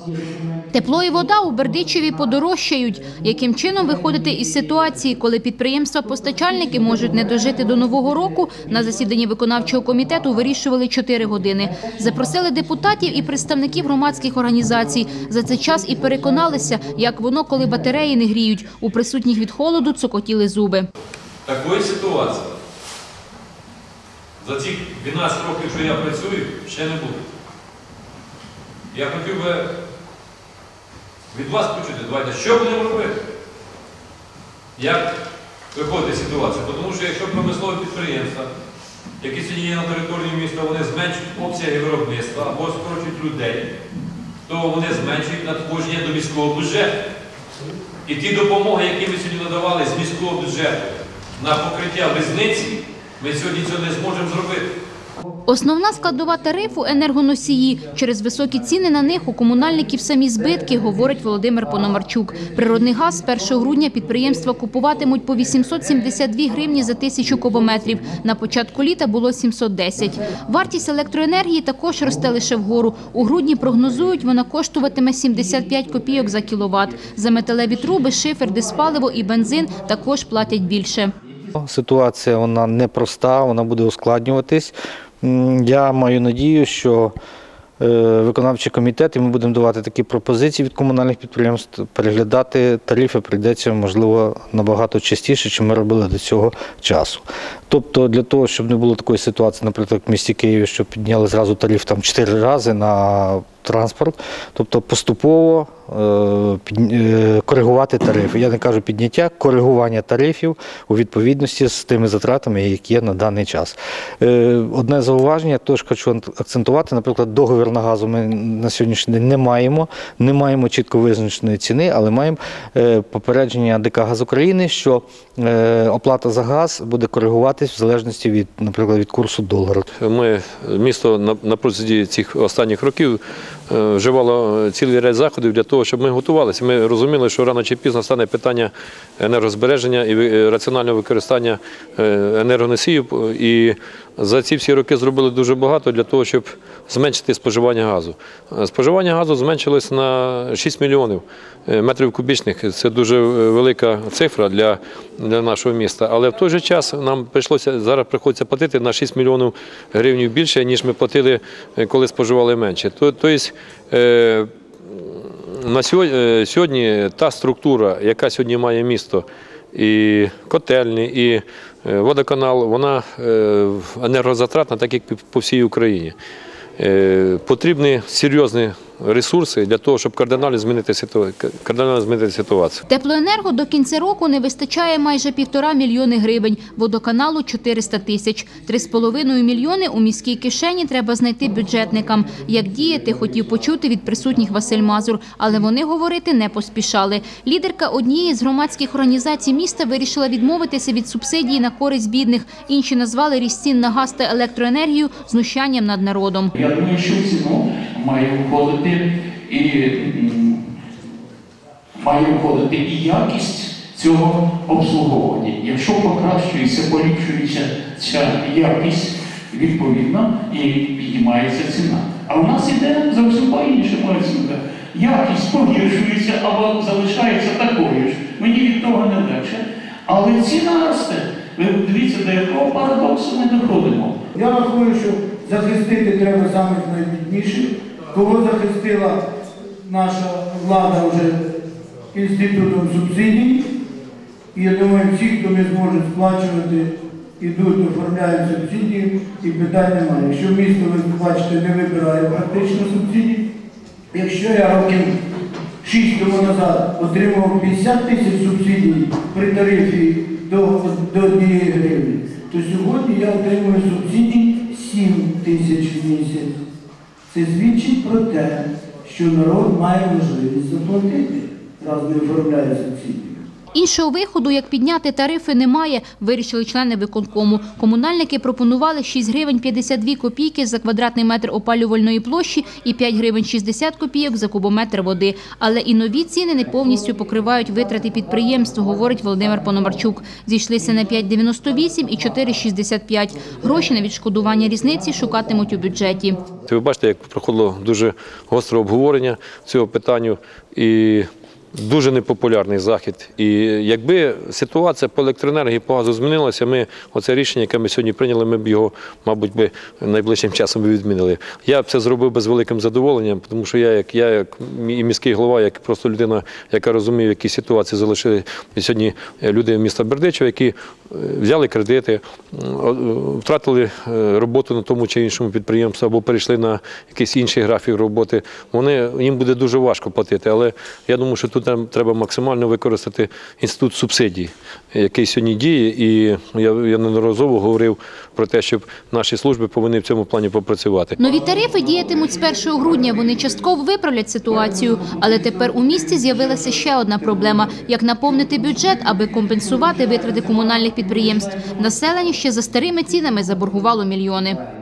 Тепло і вода у Бердичеві подорожчають. Яким чином виходити із ситуації, коли підприємства-постачальники можуть не дожити до Нового року, на засіданні виконавчого комітету вирішували 4 години. Запросили депутатів і представників громадських організацій. За цей час і переконалися, як воно, коли батареї не гріють. У присутніх від холоду цокотіли зуби. Такої ситуації за ці 12 років, що я працюю, ще не буде. Я хотів би від вас почути, давайте, що будемо робити? Як виходить ситуація? Тому що якщо промислові підприємства, які сьогодні є на території міста, вони зменшують обсяги виробництва або скорочують людей, то вони зменшують надходження до міського бюджету. І ті допомоги, які ми сьогодні надавали з міського бюджету на покриття різниці, ми сьогодні цього не зможемо зробити. Основна складова тарифу – енергоносії. Через високі ціни на них у комунальників самі збитки, говорить Володимир Пономарчук. Природний газ з 1 грудня підприємства купуватимуть по 872 гривні за 1000 кубометрів. На початку літа було 710. Вартість електроенергії також росте лише вгору. У грудні прогнозують, вона коштуватиме 75 копійок за кіловат. За металеві труби, шифер, диспаливо і бензин також платять більше. Ситуація вона непроста, вона буде ускладнюватись. Я маю надію, що виконавчий комітет, і ми будемо давати такі пропозиції від комунальних підприємств, переглядати тарифи прийдеться, можливо, набагато частіше, ніж ми робили до цього часу. Тобто для того, щоб не було такої ситуації, наприклад, в місті Києві, що підняли зразу тариф 4 рази на транспорт, тобто поступово коригувати тарифи. Я не кажу підняття, коригування тарифів у відповідності з тими затратами, які є на даний час. Одне зауваження, теж хочу акцентувати, наприклад, договір на газу ми на сьогоднішній день не маємо чітко визначеної ціни, але маємо попередження ДК «Газ України», що оплата за газ буде коригуватись в залежності від, наприклад, від курсу долару. Місто на протязі цих останніх років вживало цілий ряд заходів для того, щоб ми готувалися. Ми розуміли, що рано чи пізно стане питання енергозбереження і раціонального використання енергоносіїв. І за ці всі роки зробили дуже багато для того, щоб зменшити споживання газу. Споживання газу зменшилось на 6 мільйонів метрів кубічних. Це дуже велика цифра для нашого міста. Але в той же час нам зараз приходиться платити на 6 мільйонів гривень більше, ніж ми платили, коли споживали менше. Тобто на сьогодні та структура, яка сьогодні має місто, і котельні, і водоканал, вона енергозатратна, так як по всій Україні. Потрібні серйозні ресурси для того, щоб кардинально змінити ситуацію. Теплоенерго до кінця року не вистачає майже 1,5 мільйони гривень, водоканалу – 400 тисяч. 3,5 мільйони у міській кишені треба знайти бюджетникам. Як діяти, хотів почути від присутніх Василь Мазур, але вони говорити не поспішали. Лідерка однієї з громадських організацій міста вирішила відмовитися від субсидії на користь бідних. Інші назвали ріст цін на газ та електроенергію знущанням над народом. Я думаю, що в ціну має входити і якість цього обслуговування. Якщо покращується, поліпшується ця якість, відповідно, і піднімається ціна. А в нас іде зовсім по-іншому оцінка. Якість погіршується або залишається такою ж. Мені від того не легше. Але ціна росте. Ви дивіться, до якого парадоксу ми доходимо. Я рахую, що захистити треба самих найбідніших. Кого захистила наша влада вже інститутом субсидій. І я думаю, всі, хто не зможе сплачувати, ідуть, оформляють субсидії, і питань немає. Якщо місто, ви бачите, не вибирає практично субсидій, якщо я років 6 тому назад отримав 50 тисяч субсидій при тарифі до 1 гривні, то сьогодні я отримую субсидій 7 тисяч в місяць. Це свідчить про те, що народ має можливість заплатити, раз не оформляє субсидію. Іншого виходу, як підняти тарифи, немає, вирішили члени виконкому. Комунальники пропонували 6 гривень 52 копійки за квадратний метр опалювальної площі і 5 гривень 60 копійок за кубометр води. Але і нові ціни не повністю покривають витрати підприємств, говорить Володимир Пономарчук. Зійшлися на 5,98 і 4,65. Гроші на відшкодування різниці шукатимуть у бюджеті. Ви бачите, як проходило дуже гостре обговорення цього питання і дуже непопулярний захід. І якби ситуація по електроенергії, по газу змінилася, ми оце рішення, яке ми сьогодні прийняли, ми б його, мабуть, найближчим часом відмінили. Я б це зробив би з великим задоволенням, тому що я як і міський голова, як просто людина, яка розуміє, в якій ситуації залишили сьогодні люди міста Бердичева, які взяли кредити, втратили роботу на тому чи іншому підприємстві або перейшли на якийсь інший графік роботи, їм буде дуже важко платити. Але я думаю, що тут треба максимально використати інститут субсидій, який сьогодні діє. І я неодноразово говорив про те, щоб наші служби повинні в цьому плані попрацювати. Нові тарифи діятимуть з 1 грудня. Вони частково виправлять ситуацію. Але тепер у місті з'явилася ще одна проблема – як наповнити бюджет, аби компенсувати витрати комунальних підприємств. Населення ще за старими цінами заборгувало мільйони.